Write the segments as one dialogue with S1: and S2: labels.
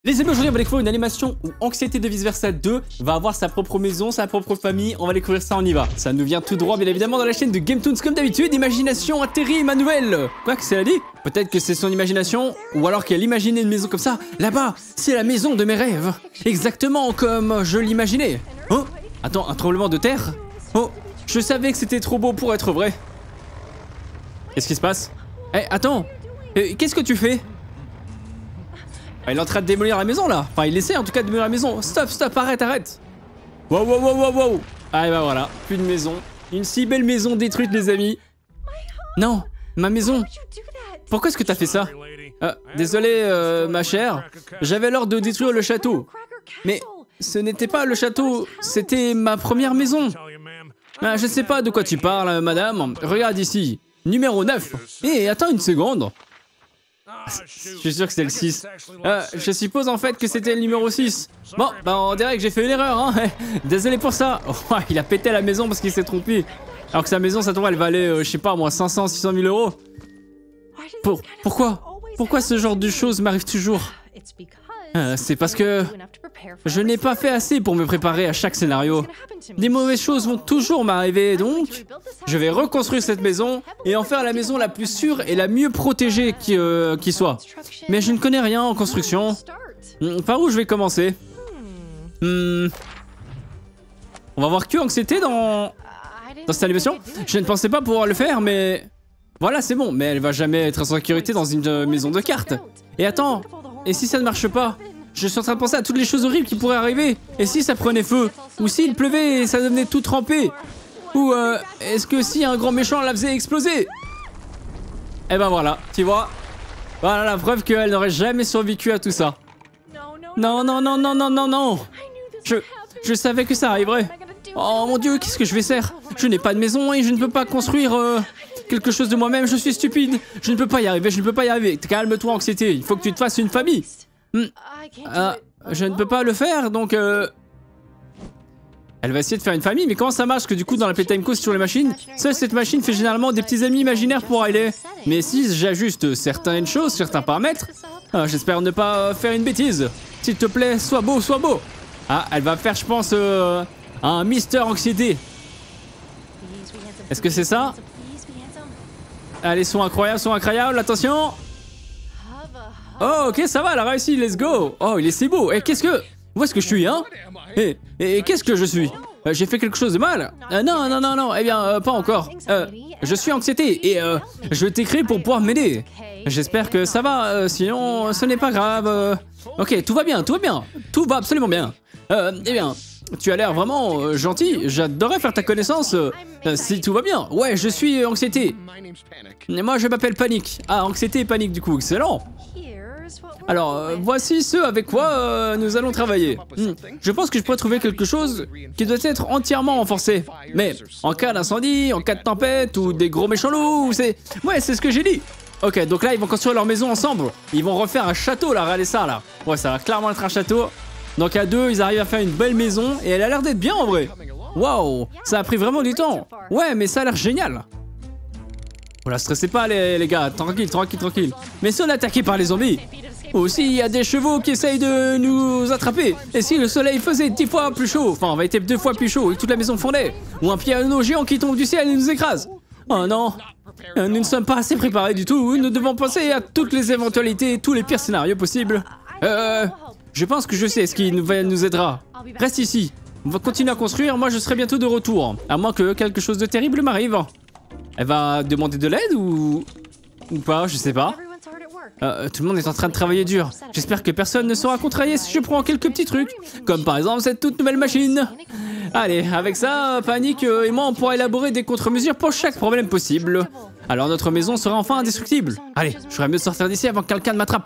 S1: Les amis, aujourd'hui on va découvrir une animation où Anxiété de Vice Versa 2 va avoir sa propre maison, sa propre famille. On va découvrir ça, on y va. Ça nous vient tout droit bien évidemment dans la chaîne de GameToons comme d'habitude. Imagination atterrit ma nouvelle. Quoi que c'est la dit? Peut-être que c'est son imagination, ou alors qu'elle imaginait une maison comme ça. Là-bas, c'est la maison de mes rêves. Exactement comme je l'imaginais. Oh, attends, un tremblement de terre? Oh, je savais que c'était trop beau pour être vrai. Qu'est-ce qui se passe? Eh, attends, qu'est-ce que tu fais? Il est en train de démolir la maison là. Enfin il essaie en tout cas de démolir la maison. Stop, stop, arrête, arrête. Wow, wow, wow, wow, wow. Ah et bah voilà, plus de maison. Une si belle maison détruite les amis. Non, ma maison. Pourquoi est-ce que t'as fait ça? Désolé ma chère. J'avais l'ordre de détruire le château. Mais ce n'était pas le château, c'était ma première maison. Je sais pas de quoi tu parles madame. Regarde ici, numéro 9. Eh, attends une seconde. Je suis sûr que c'est le 6. Je suppose en fait que c'était le numéro 6. Bon, bah on dirait que j'ai fait une erreur, hein. Désolé pour ça. Oh, il a pété la maison parce qu'il s'est trompé. Alors que sa maison, ça tombe, elle valait, je sais pas moi, 500, 600 000 euros. Pourquoi ce genre de choses m'arrive toujours? C'est parce que je n'ai pas fait assez pour me préparer à chaque scénario. Des mauvaises choses vont toujours m'arriver, donc je vais reconstruire cette maison et en faire la maison la plus sûre et la mieux protégée qui soit. Mais je ne connais rien en construction. Par où je vais commencer? On va voir que Anxiété dans cette animation. Je ne pensais pas pouvoir le faire, mais voilà, c'est bon. Mais elle va jamais être en sécurité dans une maison de cartes. Et attends, et si ça ne marche pas? Je suis en train de penser à toutes les choses horribles qui pourraient arriver. Et si ça prenait feu? Ou s'il pleuvait et ça devenait tout trempé? Ou est-ce que si un grand méchant la faisait exploser? Eh ben voilà, tu vois. Voilà la preuve qu'elle n'aurait jamais survécu à tout ça. Non, non, non, non, non, non, non. Je savais que ça arriverait. Oh mon dieu, qu'est-ce que je vais faire? Je n'ai pas de maison et je ne peux pas construire quelque chose de moi-même, je suis stupide. Je ne peux pas y arriver, je ne peux pas y arriver. Calme-toi Anxiété, il faut que tu te fasses une famille. Je ne peux pas le faire, donc elle va essayer de faire une famille, mais comment ça marche? Que du coup dans la Playtime Co sur les machines, seule cette machine fait généralement des petits amis imaginaires pour aller. Mais si j'ajuste certaines choses, certains paramètres, j'espère ne pas faire une bêtise. S'il te plaît, sois beau, sois beau. Ah, elle va faire je pense un Mister Anxiété. Est-ce que c'est ça? Allez, son incroyable, attention. Oh, ok, ça va, elle a réussi, let's go. Oh, il est si beau. Et qu'est-ce que... Où est-ce que je suis, hein? Et qu'est-ce que je suis? J'ai fait quelque chose de mal? Non, non, non, non, eh bien, pas encore. Je suis Anxiété et je t'écris pour pouvoir m'aider. J'espère que ça va, sinon ce n'est pas grave. Ok, tout va bien, tout va bien. Tout va absolument bien. Eh bien... Tu as l'air vraiment gentil, j'adorerais faire ta connaissance si tout va bien. Ouais, je suis Anxiété. Et moi je m'appelle Panique. Ah, Anxiété et Panique du coup, excellent. Alors, voici ce avec quoi nous allons travailler. Je pense que je pourrais trouver quelque chose qui doit être entièrement renforcé. Mais en cas d'incendie, en cas de tempête ou des gros méchants loups, c'est... Ouais, c'est ce que j'ai dit. Ok, donc là ils vont construire leur maison ensemble. Ils vont refaire un château là, regardez ça là. Ouais, ça va clairement être un château. Donc à deux, ils arrivent à faire une belle maison et elle a l'air d'être bien en vrai. Waouh, ça a pris vraiment du temps. Ouais, mais ça a l'air génial. Voilà, stressez pas les gars, tranquille, tranquille, tranquille. Mais si on est attaqué par les zombies, aussi il y a des chevaux qui essayent de nous attraper. Et si le soleil faisait 10 fois plus chaud, enfin on va être 2 fois plus chaud et toute la maison fondait. Ou un piano géant qui tombe du ciel et nous écrase. Oh non, nous ne sommes pas assez préparés du tout. Nous devons penser à toutes les éventualités, tous les pires scénarios possibles. Je pense que je sais ce qui nous aidera. Reste ici. On va continuer à construire. Moi, je serai bientôt de retour. À moins que quelque chose de terrible m'arrive. Elle va demander de l'aide ou pas, je sais pas. Tout le monde est en train de travailler dur. J'espère que personne ne sera contrarié si je prends quelques petits trucs. Comme par exemple cette toute nouvelle machine. Allez, avec ça, Panique et moi, on pourra élaborer des contre-mesures pour chaque problème possible. Alors notre maison sera enfin indestructible. Allez, je ferais mieux de sortir d'ici avant que quelqu'un ne m'attrape.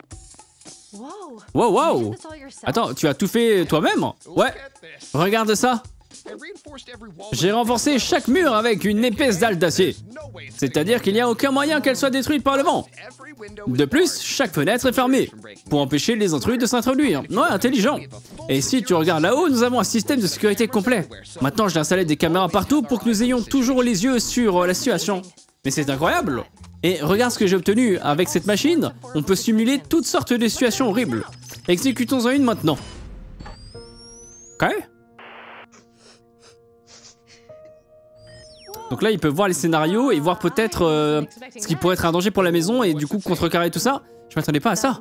S1: Wow, wow. Attends, tu as tout fait toi-même? Ouais. Regarde ça. J'ai renforcé chaque mur avec une épaisse dalle d'acier. C'est-à-dire qu'il n'y a aucun moyen qu'elle soit détruite par le vent. De plus, chaque fenêtre est fermée pour empêcher les intrus de s'introduire. Ouais, intelligent. Et si tu regardes là-haut, nous avons un système de sécurité complet. Maintenant, j'ai installé des caméras partout pour que nous ayons toujours les yeux sur la situation. Mais c'est incroyable. Et regarde ce que j'ai obtenu. Avec cette machine, on peut simuler toutes sortes de situations horribles. Exécutons-en une maintenant. Ok. Donc là, ils peuvent voir les scénarios et voir peut-être ce qui pourrait être un danger pour la maison et du coup contrecarrer tout ça. Je m'attendais pas à ça.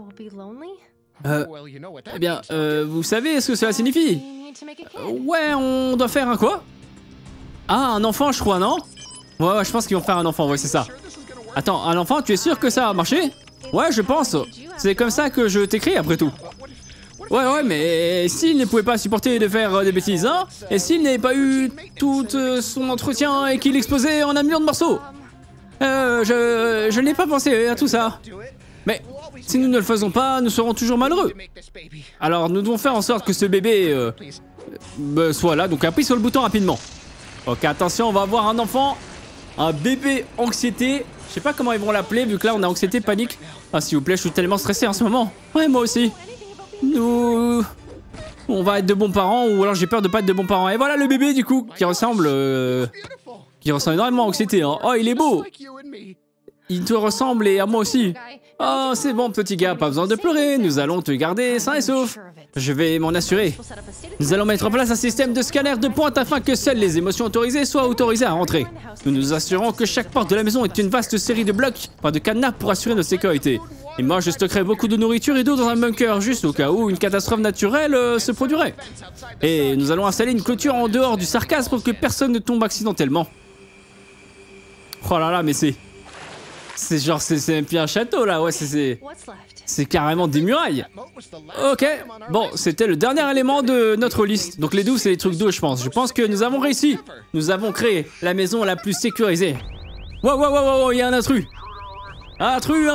S1: Eh bien, vous savez ce que cela signifie? Ouais, on doit faire un quoi? Ah, un enfant, je crois, non? Ouais, je pense qu'ils vont faire un enfant, ouais, c'est ça. Attends, un enfant, tu es sûr que ça va marcher? Ouais, je pense. C'est comme ça que je t'écris, après tout. Ouais, mais s'il ne pouvait pas supporter de faire des bêtises, hein? Et s'il n'avait pas eu tout son entretien et qu'il explosait en un million de morceaux? Je n'ai pas pensé à tout ça. Mais si nous ne le faisons pas, nous serons toujours malheureux. Alors nous devons faire en sorte que ce bébé soit là. Donc appuie sur le bouton rapidement. Ok, attention, on va avoir un enfant. Un bébé anxiété. Je sais pas comment ils vont l'appeler vu que là on a anxiété, panique. Ah s'il vous plaît, je suis tellement stressé en ce moment. Ouais, moi aussi. On va être de bons parents ou alors j'ai peur de pas être de bons parents. Et voilà le bébé du coup qui ressemble énormément à anxiété. Hein. Oh, il est beau. Il te ressemble et à moi aussi. Oh, c'est bon petit gars, pas besoin de pleurer. Nous allons te garder sain et sauf. Je vais m'en assurer. Nous allons mettre en place un système de scanner de pointe afin que seules les émotions autorisées soient autorisées à rentrer. Nous nous assurons que chaque porte de la maison est une vaste série de blocs, pas de cadenas pour assurer notre sécurité. Et moi, je stockerai beaucoup de nourriture et d'eau dans un bunker, juste au cas où une catastrophe naturelle se produirait. Et nous allons installer une clôture en dehors du sarcasme pour que personne ne tombe accidentellement. Oh là là, mais c'est genre, c'est même plus un château là, ouais, c'est carrément des murailles. Ok, bon, c'était le dernier élément de notre liste. Donc les 12, c'est les trucs d'eau, je pense. Je pense que nous avons réussi. Nous avons créé la maison la plus sécurisée. Wow, il y a un intrus. Intrus.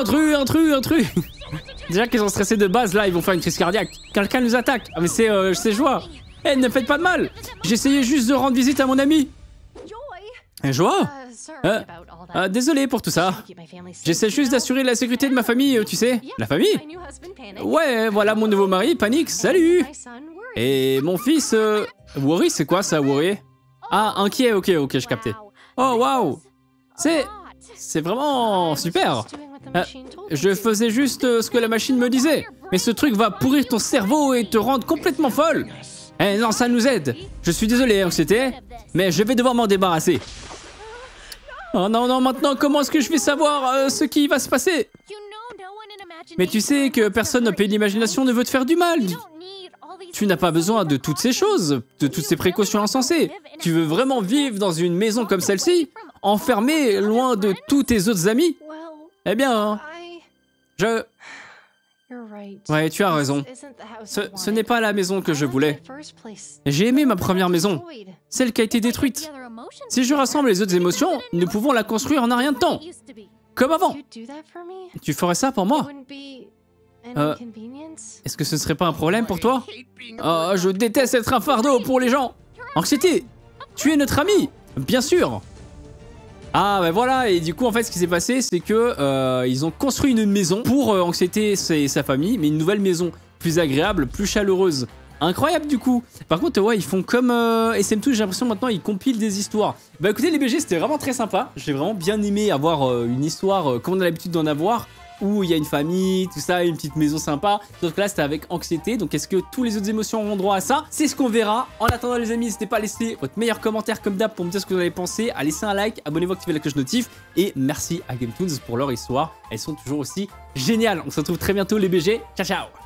S1: Déjà qu'ils sont stressés de base, là, ils vont faire une crise cardiaque. Quelqu'un nous attaque. Ah mais c'est joie. Eh, ne faites pas de mal. J'essayais juste de rendre visite à mon ami. Joie? Désolé pour tout ça. J'essaie juste d'assurer la sécurité de ma famille, tu sais. La famille? Ouais, voilà mon nouveau mari, Panique, salut. Et mon fils, Worry, c'est quoi ça, Worry? Ah, inquiet, ok, je captais. Oh, waouh. C'est vraiment super. Je faisais juste ce que la machine me disait. Mais ce truc va pourrir ton cerveau et te rendre complètement folle. Eh non, ça nous aide. Je suis désolé, Anxiété, mais je vais devoir m'en débarrasser. Oh non, maintenant, comment est-ce que je vais savoir ce qui va se passer? Mais tu sais que personne au pays de l'imagination ne veut te faire du mal. Tu n'as pas besoin de toutes ces choses, de toutes ces précautions insensées. Tu veux vraiment vivre dans une maison comme celle-ci, enfermé loin de tous tes autres amis? Eh bien, Ouais, tu as raison. Ce n'est pas la maison que je voulais. J'ai aimé ma première maison, celle qui a été détruite. Si je rassemble les autres émotions, nous pouvons la construire en un rien de temps. Comme avant. Tu ferais ça pour moi? Est-ce que ce serait pas un problème pour toi? Oh, je déteste être un fardeau pour les gens. Anxiété, tu es notre ami, bien sûr. Ah ben voilà, et du coup en fait ce qui s'est passé c'est que ils ont construit une maison pour Anxiété et sa famille, mais une nouvelle maison plus agréable, plus chaleureuse. Incroyable du coup. Par contre ouais, ils font comme SM2, j'ai l'impression maintenant ils compilent des histoires. Bah écoutez les BG, c'était vraiment très sympa. J'ai vraiment bien aimé avoir une histoire comme on a l'habitude d'en avoir, où il y a une famille, tout ça, une petite maison sympa. Donc là c'était avec Anxiété, donc est-ce que tous les autres émotions auront droit à ça? C'est ce qu'on verra. En attendant les amis, n'hésitez pas à laisser votre meilleur commentaire comme d'hab pour me dire ce que vous en avez pensé, à laisser un like, abonnez-vous, activez la cloche notif, et merci à GameToons pour leur histoire, elles sont toujours aussi géniales. On se retrouve très bientôt les BG, ciao ciao.